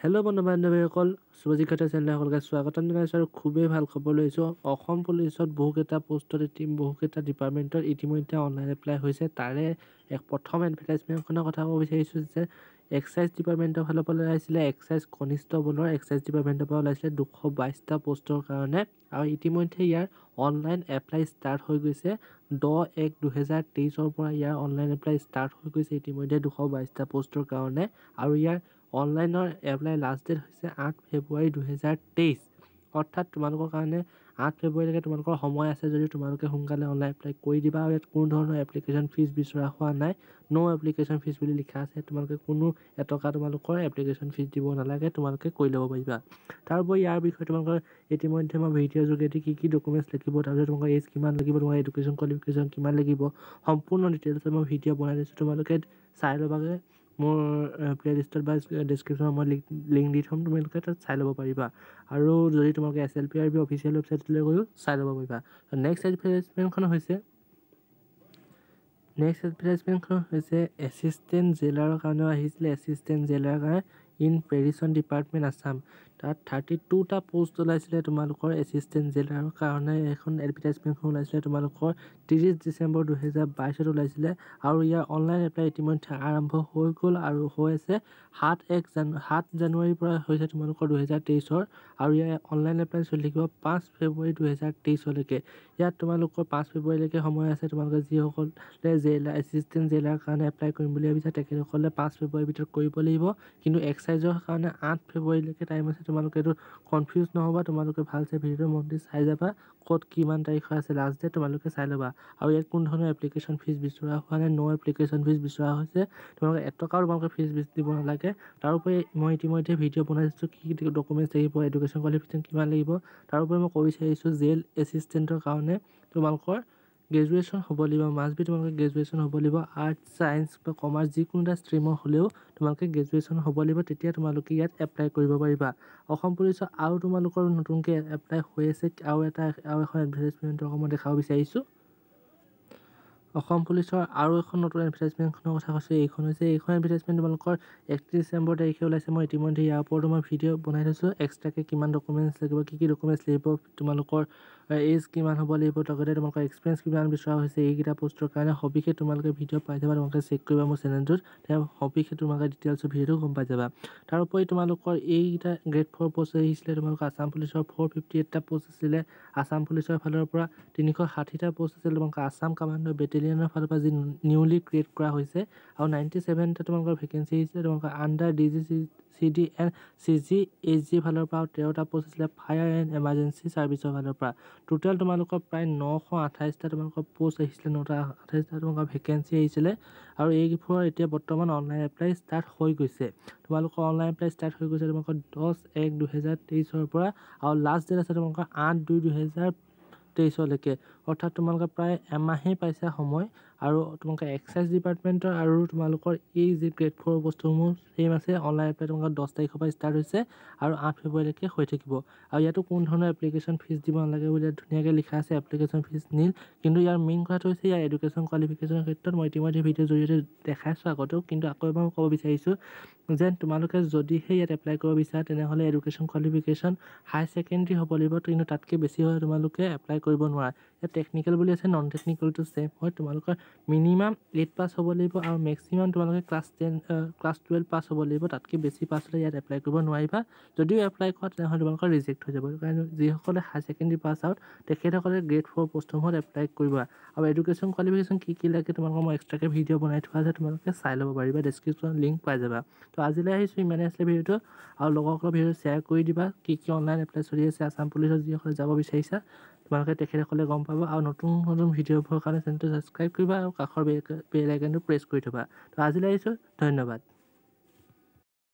Hello' বন্ধু বান্ধৱীসকল, শুভজিৎ ঘাটে চেনেললৈ সকলোকে স্বাগতম জনাইছোঁ আৰু খুবেই ভাল খবৰ লৈছোঁ। অসম পুলিচত বহুকেইটা পোষ্টত বহুকেইটা ডিপাৰ্টমেণ্টত ইতিমধ্যে অনলাইন এপ্লাই হৈছে। তাৰে প্ৰথম এডভাৰটাইজমেণ্টখনৰ কথা ক'ব বিচাৰিছোঁ যে এক্সাইজ ডিপাৰ্টমেণ্টৰ ফালৰ পৰা ওলাইছিলে এক্সাইজ কনিষ্টবলৰ এক্সাইজ ডিপাৰ্টমেণ্টৰ পৰা ওলাইছিলে 222টা পোষ্টৰ কাৰণে আৰু ইতিমধ্যে ইয়াৰ অনলাইন এপ্লাই ষ্টাৰ্ট হৈ গৈছে। 10/1/2023 পৰা ইয়াৰ অনলাইন এপ্লাই ষ্টাৰ্ট হৈ গৈছে ইতিমধ্যে 222টা পোষ্টৰ কাৰণে আৰু ইয়াৰ অনলাইনৰ এপ্লাই লাষ্ট ডেট হৈছে 8 ফেব্ৰুৱাৰী 2023। অৰ্থাৎ তোমালোকৰ কাৰণে 8 ফেব্ৰুৱাৰীলৈকে তোমালোকৰ সময় আছে। যদি তোমালোকে সোনকালে অনলাইন এপ্লাই কৰি দিবা আৰু ইয়াত কোনো ধৰণৰ এপ্লিকেশ্যন ফিজ বিচৰা হোৱা নাই। ন' এপ্লিকেশ্যন ফিজ বুলি লিখা আছে। তোমালোকে কোনো এটকা তোমালোকৰ এপ্লিকেশ্যন ফিজ দিব নালাগে, তোমালোকে কৰি ল'ব পাৰিবা। তাৰোপৰি ইয়াৰ বিষয়ে তোমালোকৰ ইতিমধ্যে মই ভিডিঅ'ৰ যোগেদি কি ডকুমেণ্টছ লাগিব, তাৰপিছত তোমালোকৰ এজ কিমান লাগিব, তোমাৰ এডুকেশ্যন কোৱালিফিকেশ্যন কিমান লাগিব, সম্পূৰ্ণ ডিটেইলছত মই ভিডিঅ' বনাই দিছোঁ। তোমালোকে চাই ল'বাগে। মোৰ প্লে'লিষ্টত বা ডেছক্ৰিপশ্যনত মই লিংক দি থ'ম, তোমালোকে তাত চাই ল'ব পাৰিবা। আৰু যদি তোমালোকে SLPRB অফিচিয়েল ৱেবছাইটলৈ গৈও চাই ল'ব পাৰিবা। নেক্সট এডভাৰটাইজমেণ্টখন হৈছে এছিষ্টেণ্ট জেইলাৰৰ কাৰণেও আহিছিলে। এছিষ্টেণ্ট জেইলাৰৰ কাৰণে ইন পেৰিছন ডিপাৰ্টমেণ্ট আছাম। তাত 32টা পোষ্ট ওলাইছিলে তোমালোকৰ এছিষ্টেণ্ট জেইলাৰৰ কাৰণে। এখন এডভাৰটাইজমেণ্টখন ওলাইছিলে তোমালোকৰ 30 ডিচেম্বৰ 2022 ওলাইছিলে আৰু ইয়াৰ অনলাইন এপ্লাই ইতিমধ্যে আৰম্ভ হৈ গ'ল আৰু হৈ আছে 7 জানুৱাৰীৰ পৰা হৈছে তোমালোকৰ 2023 আৰু ইয়াৰ অনলাইন এপ্লাই চলি থাকিব 5 ফেব্ৰুৱাৰী 2023লৈকে। ইয়াত তোমালোকৰ 5 ফেব্ৰুৱাৰীলৈকে সময় আছে। তোমালোকে যিসকলে এছিষ্টেণ্ট জেইলাৰ কাৰণে এপ্লাই কৰিম বুলি ভাবিছা তেখেতসকলে 5 ফেব্ৰুৱাৰীৰ ভিতৰত কৰিব লাগিব। কিন্তু এক্সাইজৰ কাৰণে 8 ফেব্ৰুৱাৰীলৈকে টাইম আছে। তোমালোকে এইটো কনফিউজ নহ'বা, তোমালোকে ভালছে ভিডিঅ'টো মন দি চাই যাবা ক'ত কিমান তাৰিখৰ আছে লাষ্ট ডেট, তোমালোকে চাই ল'বা। আৰু ইয়াত কোনো ধৰণৰ এপ্লিকেশ্যন ফিজ বিচৰা হোৱা নাই, ন' এপ্লিকেশ্যন ফিজ বিচৰা হৈছে। তোমালোকে এটকাও তোমালোকে ফিজ দিব নালাগে। তাৰোপৰি মই ইতিমধ্যে ভিডিঅ' বনাই দিছোঁ কি ডকুমেণ্টছ লাগিব, এডুকেশ্যন কোৱালিফিকেশ্যন কিমান লাগিব। তাৰোপৰি মই ক'ব বিচাৰিছোঁ জেইল এছিষ্টেণ্টৰ কাৰণে তোমালোকৰ গ্ৰেজুৱেশ্যন হ'ব লাগিব, মাষ্ট বি তোমালোকে গ্ৰেজুৱেশ্যন হ'ব লাগিব। আৰ্টছ, ছায়েন্স বা কমাৰ্চ যিকোনো এটা ষ্ট্ৰীমৰ হ'লেও তোমালোকে গ্ৰেজুৱেশ্যন হ'ব লাগিব, তেতিয়া তোমালোকে ইয়াত এপ্লাই কৰিব পাৰিবা। অসম পুলিচৰ আৰু তোমালোকৰ নতুনকৈ এপ্লাই হৈ আছে আৰু এখন এডভাৰটাইজমেণ্টৰ মই দেখাব বিচাৰিছোঁ। অসম পুলিচৰ আৰু এখন নতুন এডভাৰটাইজমেণ্টখনৰ কথা কৈছোঁ। এইখন এডভাৰটাইজমেণ্ট তোমালোকৰ 31 ডিচেম্বৰ তাৰিখে ওলাইছে। মই ইতিমধ্যে ইয়াৰ ওপৰতো মই ভিডিঅ' বনাই থৈছোঁ। এক্সট্ৰাকৈ কিমান ডকুমেণ্টছ লাগিব, কি ডকুমেণ্টছ লাগিব, তোমালোকৰ এজ কিমান হ'ব লাগিব, লগতে তোমালোকৰ এক্সপিৰিয়েঞ্চ কিমান বিচৰা হৈছে এইকেইটা পোষ্টৰ কাৰণে সবিশেষ তোমালোকে ভিডিঅ' পাই যাবা। তোমালোকে চেক কৰিবা মোৰ চেনেলটোত, সবিশেষ তোমালোকে ডিটেইলছৰ ভিডিঅ'টো গম পাই যাবা। তাৰোপৰি তোমালোকৰ এইকেইটা গ্ৰেড 4 পোষ্ট আহিছিলে। তোমালোকৰ আছাম পুলিচৰ 458টা পোষ্ট আছিলে। আছাম পুলিচৰ ফালৰ পৰা 360টা পোষ্ট আছিলে। তোমালোকৰ আছাম কামাণ্ডো বেটেলিয়নৰ ফালৰ পৰা যি নিউলি ক্ৰিয়েট কৰা হৈছে আৰু 97টা তোমালোকৰ ভেকেঞ্চি আহিছিলে। তোমালোকৰ আণ্ডাৰ DGCD এণ্ড CGHG ফালৰ পৰা 13টা পোষ্ট আছিলে। ফায়াৰ এণ্ড এমাৰ্জেঞ্চি ছাৰ্ভিচৰ ফালৰ পৰা টোটেল তোমালোকৰ প্ৰায় 928টা তোমালোকৰ পোষ্ট আহিছিলে। 928টা তোমালোকৰ ভেকেঞ্চি আহিছিলে আৰু এইবোৰৰ এতিয়া বৰ্তমান অনলাইন এপ্লাই ষ্টাৰ্ট হৈ গৈছে। তোমালোকৰ অনলাইন এপ্লাই ষ্টাৰ্ট হৈ গৈছে তোমালোকৰ 10/1/2023 পৰা আৰু লাষ্ট ডেট আছে তোমালোকৰ 8/2/2023লৈকে। অৰ্থাৎ তোমালোকে প্ৰায় এমাহেই পাইছা সময়। আৰু তোমালোকৰ এক্সাইজ ডিপাৰ্টমেণ্টৰ আৰু তোমালোকৰ এই যি গ্ৰেড 4 বস্তুসমূহ ছেইম আছে। অনলাইন এপ্লাই তোমালোকৰ 10 তাৰিখৰ পৰা ষ্টাৰ্ট হৈছে আৰু 8 ফেব্ৰুৱাৰীলৈকে হৈ থাকিব। আৰু ইয়াতো কোনো ধৰণৰ এপ্লিকেশ্যন ফিজ দিব নালাগে বুলি ধুনীয়াকৈ লিখা আছে, এপ্লিকেশ্যন ফিজ নীল। কিন্তু ইয়াৰ মেইন কথাটো হৈছে ইয়াৰ এডুকেশ্যন কোৱালিফিকেশ্যনৰ ক্ষেত্ৰত মই ইতিমধ্যে ভিডিঅ'ৰ জৰিয়তে দেখাইছোঁ আগতেও, কিন্তু আকৌ এবাৰ মই ক'ব বিচাৰিছোঁ যে তোমালোকে যদিহে ইয়াত এপ্লাই কৰিব বিচাৰা তেনেহ'লে এডুকেশ্যন কোৱালিফিকেশ্যন হাই ছেকেণ্ডেৰী হ'ব লাগিব, কিন্তু তাতকৈ বেছি হ'লে তোমালোকে এপ্লাই কৰিব নোৱাৰা। ইয়াত টেকনিকেল বুলি আছে, নন টেকনিকেলটো ছেম হয়। তোমালোকৰ মিনিমাম 8 পাছ হ'ব লাগিব আৰু মেক্সিমাম তোমালোকে ক্লাছ 12 পাছ হ'ব লাগিব। তাতকৈ বেছি পাছ হ'লে ইয়াত এপ্লাই কৰিব নোৱাৰিবা। যদিও এপ্লাই কৰা তেনেহ'লে তোমালোকৰ ৰিজেক্ট হৈ যাব। কাৰণ যিসকলে হাই ছেকেণ্ডেৰী পাছ আউট তেখেতসকলে গ্ৰেড 4 পোষ্টসমূহত এপ্লাই কৰিবা। আৰু এডুকেশ্যন কোৱালিফিকেশ্যন কি লাগে তোমালোকৰ মই এক্সট্ৰাকৈ ভিডিঅ' বনাই থোৱা আছে, তোমালোকে চাই ল'ব পাৰিবা। ডেছক্ৰিপশ্যনত লিংক পাই যাবা। তো আজিলৈ আহিছোঁ, ইমানেই আছিলে ভিডিঅ'টো। আৰু লগৰসকলৰ ভিডিঅ'টো শ্বেয়াৰ কৰি দিবা কি অনলাইন এপ্লাই চলি আছে আছাম পুলিচত যিসকলে যাব বিচাৰিছা তোমালোকে তেখেতসকলে গম পাবা। আৰু নতুন ভিডিঅ'বোৰৰ কাৰণে চেনেলটো ছাবস্ক্ৰাইব কৰিবা আৰু কাষৰ বেল আইকনটো প্ৰেছ কৰি থ'বা। তো আজিলৈ আহিছোঁ, ধন্যবাদ।